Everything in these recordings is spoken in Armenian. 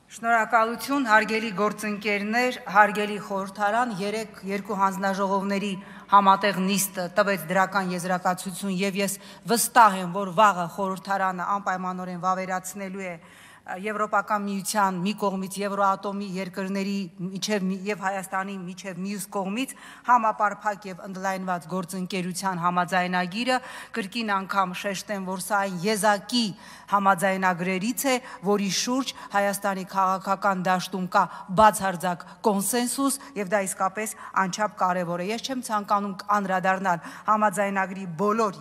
Շնորհակալություն, հարգելի գործընկերներ, հարգելի խորհրդարան, երկու հանձնաժողովների համատեղ նիստը տվեց դրական եզրակացություն եւ ես վստահ եմ, որ վաղը խորհրդարանը անպայմանորեն վավերացնելու է Եվրոպական միության մի կողմից Եվրոատոմի երկրների եւ Հայաստանի միջև մյուս կողմից համապարփակ եւ ընդլայնված գործընկերության համաձայնագիրը կրկին անգամ շեշտեմ, որ սա այն եզակի համաձայնագրերից է, որի շուրջ Հայաստանի քաղաքական դաշտում կա բացարձակ կոնսենսուս եւ դա իսկապես անչափ կարեւոր է։ Ես չեմ ցանկանում անդրադառնալ համաձայնագրի բոլոր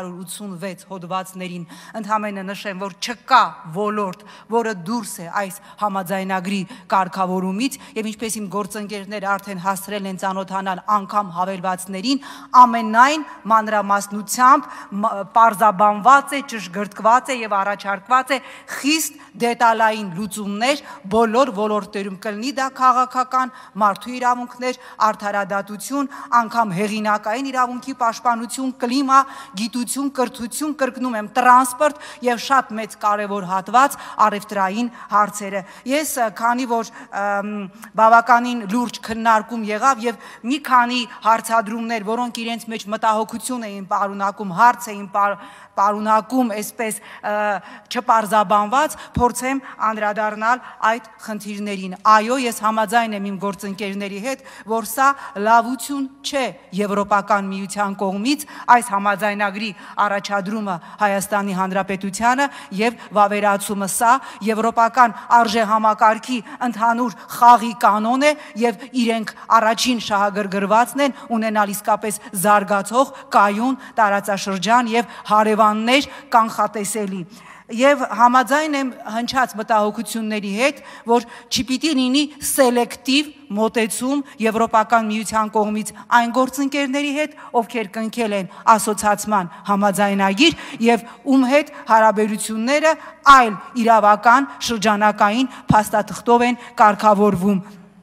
386 հոդվածներին, ընդհանրապես նշեմ, որ չկա ոլորտ, որը դուրս է այս համաձայնագրի կարգավորումից եւ ինչպես իմ գործընկերները արդեն հասցրել են ծանոթանալ անգամ հավելվածներին, ամենայն մանրամասնությամբ պարզաբանված է, ճշգրտված է եւ առաջարկված է խիստ դետալային լուծումներ բոլոր ոլորտներում, կլինի դա քաղաքական, մարդու իրավունքներ, արդարադատություն, անգամ հեղինակային իրավունքի պաշտպանություն, կլիմա, գիտություն, կրթություն, կրկնում եմ, տրանսպորտ եւ շատ մեծ կարեւոր հատված առևտրային հարցերը։ Ես քանի որ բավականին լուրջ քննարկում եղավ եւ մի քանի հարցադրումներ, որոնք իրենց մեջ մտահոգություն էին պարունակում, հարց էին պարունակում, այսպես չպարզաբանված, փորձեմ անդրադառնալ այդ խնդիրներին։ Այո, ես համաձայն եմ իմ գործընկերների հետ, որ սա լավություն չէ Եվրոպական միության կողմից այս համաձայնագրի առաջադրումը Հայաստանի Հանրապետությանը եւ վավերացումը, սա եվրոպական արժեհամակարգի ընդհանուր խաղի կանոն է եւ իրենք առաջին շահագրգռվածն են ունենալ իսկապես զարգացող կայուն տարածաշրջան եւ հարևաններ կանխատեսելի։ Եվ համաձայն եմ հնչած մտահոգությունների հետ, որ չպիտի լինի սելեկտիվ մոտեցում Եվրոպական միության կողմից այն գործընկերների հետ, ովքեր կնքել են ասոցիացման համաձայնագիր եւ ում հետ հարաբերությունները այլ իրավական շրջանակային փաստաթղթով են կարգավորվում։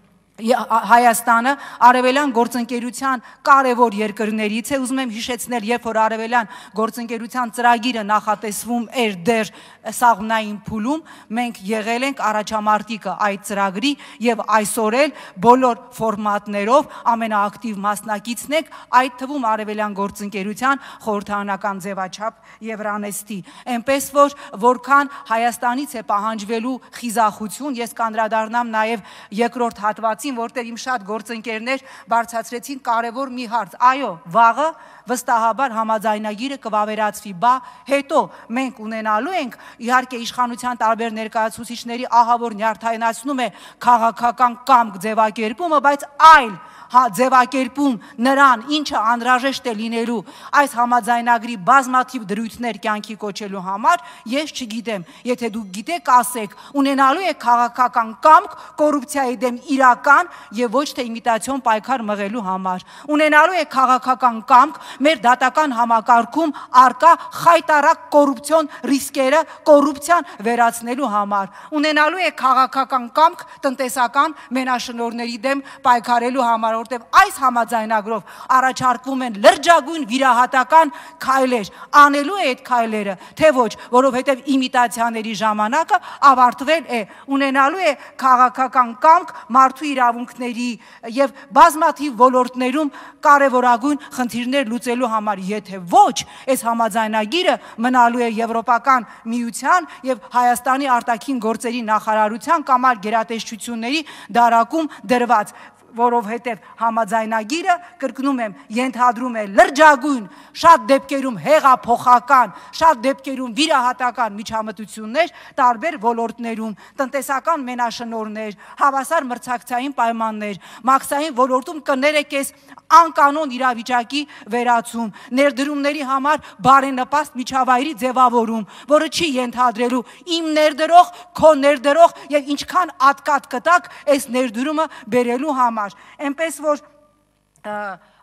Հայաստանը արևելյան գործընկերության կարևոր երկրներից է, ուզում եմ հիշեցնել, երբ որ արևելյան գործընկերության ծրագիրը նախատեսվում էր դեռ սաղմնային փուլում, մենք եղել ենք առաջամարտիկը այդ ծրագրի եւ այսօր էլ բոլոր ֆորմատներով ամենաակտիվ մասնակիցն եք, այդ թվում արևելյան գործընկերության խորհրդարանական ձևաչափ Եվրանեստի։ Այնպես որ որքան Հայաստանից է պահանջվելու խիզախություն, ես կանդրադառնամ նաեւ երկրորդ հատվածին, որտեղ իմ շատ գործընկերներ բարձրացրեցին կարևոր մի հարց։ Այո, վաղը վստահաբար համաձայնագիրը կվավերացվի, բա հետո մենք ունենալու ենք իհարկե իշխանության տարբեր ներկայացուցիչների ահավոր նյարդայնացնում է քաղաքական կամք ձևակերպումը, բայց այլ ձևակերպում նրան, ինչը անհրաժեշտ է լինելու այս համաձայնագրի բազմաթիվ դրույթներ կյանքի կոչելու համար, ես չգիտեմ, եթե դուք գիտեք, ասեք, ունենալու է քաղաքական կամք կոռուպցիայի դեմ իրական եւ ոչ թե իմիտացիոն պայքար մղելու համար, ունենալու է քաղաքական կամք մեր դատական համակարգում արկա խայտարակ կոռուպցիոն ռիսկերը կոռուպցիան վերացնելու համար, ունենալու է քաղաքական կամք տնտեսական մենաշնորհների դեմ պայքարելու համար, որտեղ այս համաձայնագրով առաջարկվում են լրջագույն վիրահատական քայլեր, անելու է այդ քայլերը, թե ոչ, որովհետև իմիտացիաների ժամանակը ավարտվել է, ունենալու է քաղաքական կամք մարդու իրավունքների եւ բազմաթիվ ոլորտներում կարևորագույն խնդիրներ լուծելու համար, եթե ոչ, այս համաձայնագիրը մնալու է Եվրոպական միության եւ Հայաստանի արտաքին գործերի նախարարության կամ այլ գերատեսչությունների դարակում դրված, որովհետև համաձայնագիրը, կրկնում եմ, ենթադրում է լրջագույն, շատ դեպքերում հեղափոխական, շատ դեպքերում վիրահատական միջամտություններ տարբեր ոլորտներում, տնտեսական մենաշնորհներ, հավասար մրցակցային պայմաններ, մաքսային ոլորտում կներեք անկանոն իրավիճակի վերացում, ներդրումների համար բարենպաստ միջավայրի ձևավորում, որը չի ենթադրելու իմ ներդրող, քո ներդրող եւ ինչքան ատկատ կտակ այս ներդրումը բերելու համար։ Այնպես որ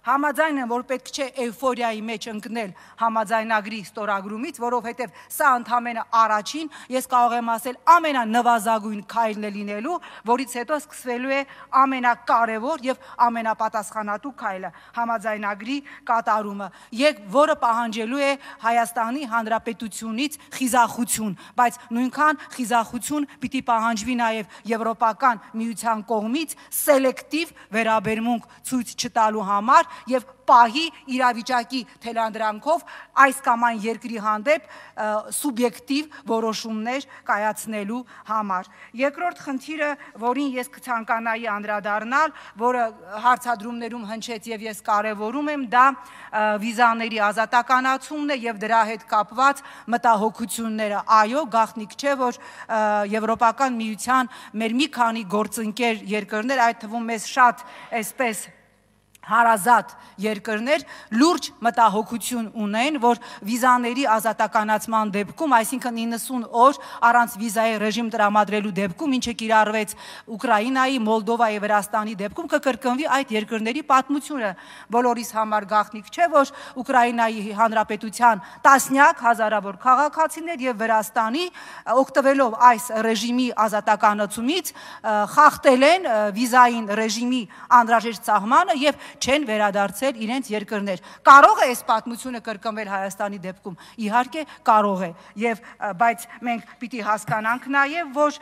Համաձայն եմ, որ պետք չէ էյֆորիայի մեջ ընկնել համաձայնագրի ստորագրումից, որովհետև սա ընդամենը առաջին, ես կարող եմ ասել ամենանվազագույն քայլն է լինելու, որից հետո սկսվելու է ամենակարևոր եւ ամենապատասխանատու քայլը համաձայնագրի կատարումը, որը պահանջելու է Հայաստանի Հանրապետությունից խիզախություն, բայց նույնքան խիզախություն պիտի պահանջվի նաեւ Եվրոպական միության կողմից սելեկտիվ վերաբերմունք ցույց չտալու համար եւ պահի իրավիճակի թելանդրանքով այս կամ այն երկրի հանդեպ սուբյեկտիվ որոշումներ կայացնելու համար։ Երկրորդ խնդիրը, որին ես կցանկանայի անդրադառնալ, որը հարցադրումներում հնչեց եւ ես կարեւորում եմ, դա վիզաների ազատականացումն է եւ դրա հետ կապված մտահոգությունները։ Այո, գաղտնիք չէ, որ Եվրոպական միության մեր մի քանի գործընկեր երկրներ, այդ թվում մեզ շատ այսպես հարազատ երկրներ լուրջ մտահոգություն ունեն, որ վիզաների ազատականացման դեպքում, այսինքն 90 օր առանց վիզայի ռեժիմ տրամադրելու դեպքում, ինչը կիրառվեց Ուկրաինայի, Մոլդովայի, Վրաստանի դեպքում, կկրկնվի այդ երկրների պատմությունը։ Բոլորիս համար գաղտնիք չէ, որ Ուկրաինայի Հանրապետության տասնյակ հազարավոր քաղաքացիներ եւ Վրաստանի օգտվելով այս ռեժիմի ազատականացումից խախտել են վիզային ռեժիմի անհրաժեշտ սահմանը եւ չեն վերադարձել իրենց երկրներ։ Կարող է այս պատմությունը կրկնվել Հայաստանի դեպքում։ Իհարկե կարող է, բայց մենք պիտի հասկանանք նաև, որ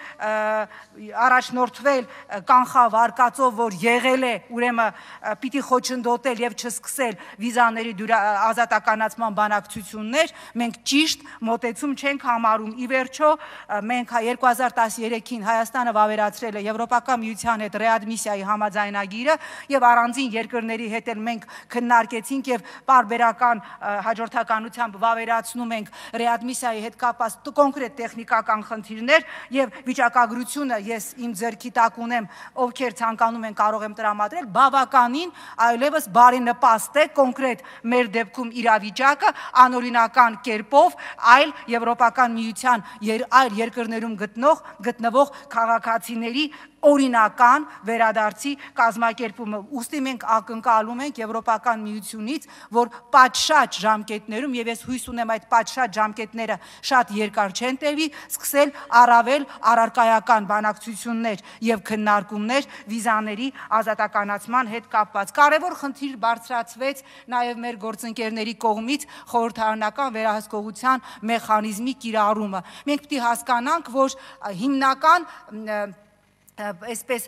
առաջնորդվել կանխավարկածով, որ եղել է, ուրեմն պիտի խոչընդոտել եւ չսկսել վիզաների ազատականացման բանակցություններ, մենք ճիշտ մոտեցում չենք համարում։ Ի վերջո, մենք 2013-ին Հայաստանը վավերացրել է Եվրոպական միության հետ ռեադմիսիայի համաձայնագիրը եւ առանձին երկրների հետ էլ մենք քննարկեցինք եւ պարբերական հաջորդականությամբ վավերացնում ենք ռեադմիսիայի հետ կապված կոնկրետ տեխնիկական խնդիրներ եւ վիճակագրությունը ես իմ ձեռքի տակ ունեմ, ովքեր ցանկանում են կարող եմ տրամադրել, բավականին այլևս բարենպաստ է կոնկրետ մեր դեպքում իրավիճակը անօրինական կերպով այլ Եվրոպական միության այլ երկրներում գտնվող քաղաքացիների օրինական վերադարձի կազմակերպումը։ Ուստի մենք ակնկալում ենք Եվրոպական միությունից, որ պատշաճ ժամկետներում, եւ ես հույս ունեմ այդ պատշաճ ժամկետները շատ երկար չեն տևի, սկսել առավել առարկայական բանակցություններ եւ քննարկումներ վիզաների ազատականացման հետ կապված։ Կարևոր խնդիր բարձրացվեց նաեւ մեր գործընկերների կողմից խորհրդարանական վերահսկողության մեխանիզմի կիրառումը։ Մենք պիտի հասկանանք, որ հիմնական այսպես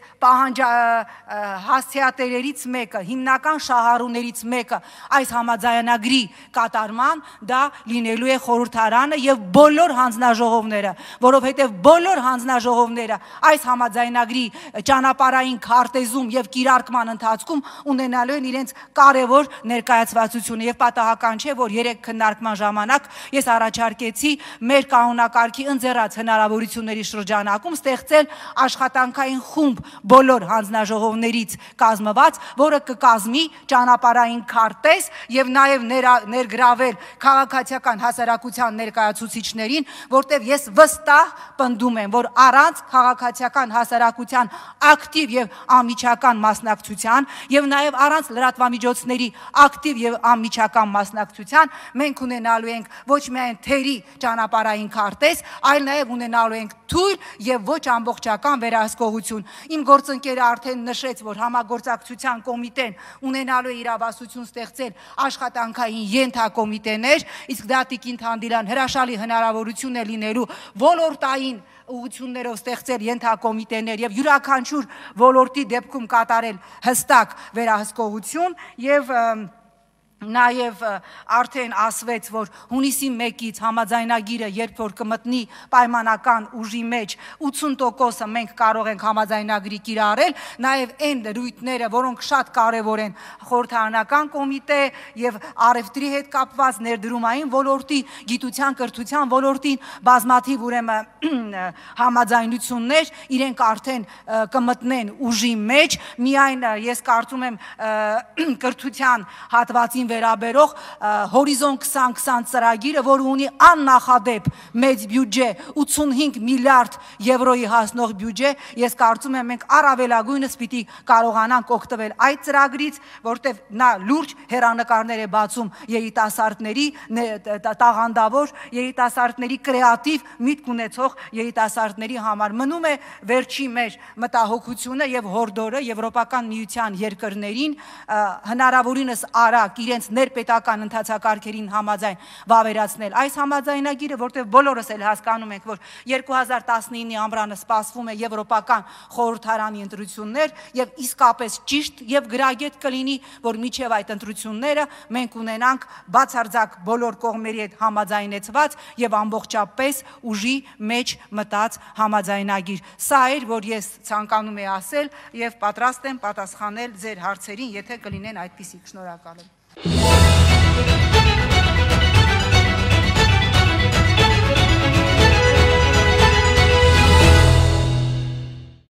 հասցեատերերից մեկը, հիմնական շահառուներից մեկը այս համաձայնագրի կատարման դա լինելու է խորհրդարանը եւ բոլոր հանձնաժողովները, որովհետեւ բոլոր հանձնաժողովները այս համաձայնագրի ճանապարհային քարտեզում եւ կիրարկման ընթացքում ունենալու են իրենց կարևոր ներկայացվածությունը եւ պատահական չէ, որ 3 քննարկման ժամանակ ես առաջարկեցի մեր կանոնակարգի ընձեռած հնարավորությունների շրջանակում ստեղծել աշխատանք խումբ բոլոր հանձնաժողովներից կազմված, որը կկազմի ճանապարհային քարտեզ եւ նաեւ ներգրավել քաղաքացիական հասարակության ներկայացուցիչներին, որտեղ ես վստահ պնդում եմ, որ առանց քաղաքացիական հասարակության ակտիվ եւ անմիջական մասնակցության եւ նաեւ առանց լրատվամիջոցների ակտիվ եւ անմիջական մասնակցության մենք ունենալու ենք ոչ միայն թերի ճանապարհային քարտեզ, այլ նաեւ ունենալու ենք թույլ եւ ոչ ամբողջական վերահսկողություն։ Իմ գործընկերը արդեն նշեց, որ համագործակցության կոմիտեն ունենալու է իրավասություն ստեղծել աշխատանքային ենթակոմիտեներ, իսկ դա Տիկին Թանդիլյան հրաշալի հնարավորություն է լինելու ոլորտային ուղղություններով ստեղծել ենթակոմիտեներ եւ յուրաքանչյուր ոլորտի դեպքում կատարել հստակ վերահսկողություն եւ Նաև արդեն ասվեց, որ հունիսի 1-ից համաձայնագիրը երբ որ կմտնի պայմանական ուժի մեջ 80%-ը մենք կարող ենք համաձայնագրի կիրառել, նաև այն դրույթները, որոնք շատ կարևոր են խորհրդարանական կոմիտե եւ առևտրի հետ կապված ներդրումային ոլորտի, գիտության, կրթության ոլորտին բազմաթիվ ուրեմն համաձայնություններ իրենք արդեն կմտնեն ուժի մեջ, միայն ես կարծում եմ կրթության հատվածին վերաբերող Հորիզոն 2020 ծրագիրը, որը ունի աննախադեպ մեծ բյուջե, 85 միլիարդ եվրոյի հասնող բյուջե, ես կարծում եմ մենք առավելագույնս պիտի կարողանանք օգտվել այդ ծրագրից, որտեղ նա լուրջ հեռանկարներ է բացում երիտասարդների, տաղանդավոր երիտասարդների, կրեատիվ միտք ունեցող երիտասարդների համար։ Մնում է վերջի մեր մտահոգությունը եւ հորդորը Եվրոպական միության երկրներին հնարավորինս արագ իրենց ներպետական ընթացակարգերին համաձայն վավերացնել այս համաձայնագիրը, որտեղ բոլորս էլ հասկանում ենք, որ 2019-ի ամռանը սպասվում է Եվրոպական խորհրդարանի ընտրություններ եւ իսկապես ճիշտ եւ գրագետ կլինի, որ միջև այդ ընտրությունները մենք ունենանք բացարձակ բոլոր կողմերի հետ համաձայնեցված եւ ամբողջապես ուժի մեջ մտած համաձայնագիր։ Սա էր, որ ես ցանկանում եի ասել եւ պատրաստ եմ պատասխանել ձեր հարցերին, եթե կլինեն այդպիսիք։ Շնորհակալ եմ։